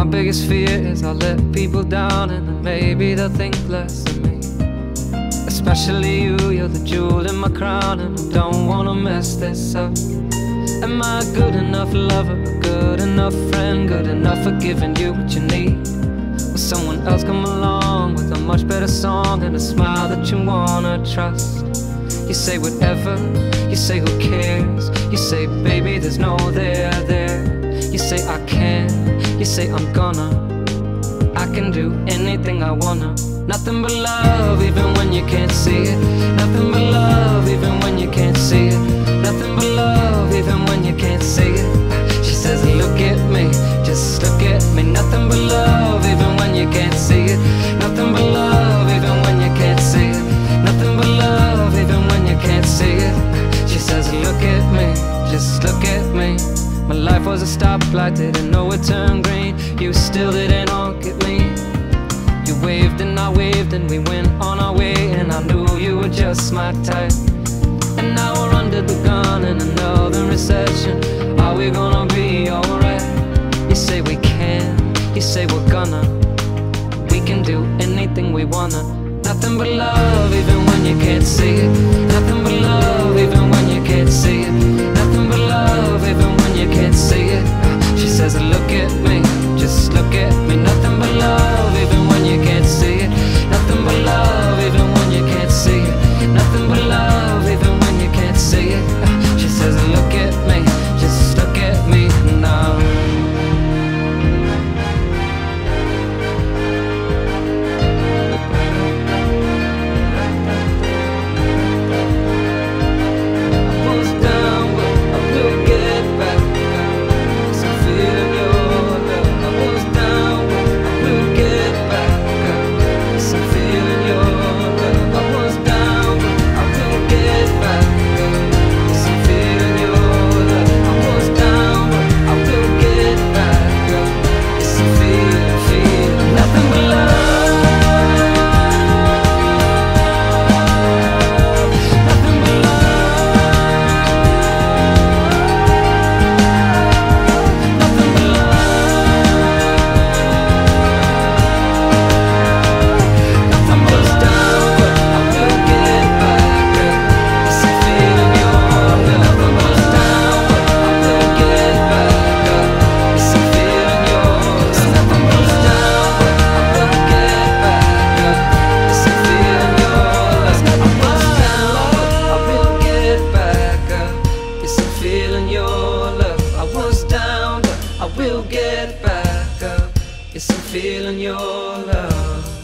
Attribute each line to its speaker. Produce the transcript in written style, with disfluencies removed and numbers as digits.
Speaker 1: biggest fear is I'll let people down, and then maybe they'll think less of me. Especially you, you're the jewel in my crown, and I don't wanna mess this up. Am I a good enough lover, a good enough friend, good enough for giving you what you need? Will someone else come along with a much better song and a smile that you wanna trust? You say whatever, you say who cares, you say baby there's no there. You say I can, you say I'm gonna, I can do anything I wanna. Nothing but love even when you can't see it. Nothing but love even when you can't see it. Nothing but love even when you can't see it. She says look at me, just look at me. Nothing but love even when you can't see it. Nothing but love even when you can't see it. Nothing but love even when you can't see it. She says look at me, just look at me. My life was a stoplight, didn't know it turned green. You still didn't honk at me. You waved and I waved and we went on our way, and I knew you were just my type. And now we're under the gun in another recession. Are we gonna be alright? You say we can, you say we're gonna. We can do anything we wanna. Nothing but love even when you can't see it. Nothing but love even when you can't see it. Nothing but love even when you can't see it. She says look at me, just look at me. Nothing but love even when you can't see it. Nothing but love even when you can't see it. Nothing but love even when you can't see it. She says look at me, just look at me now. I will get back up. Yes, I'm feeling your love.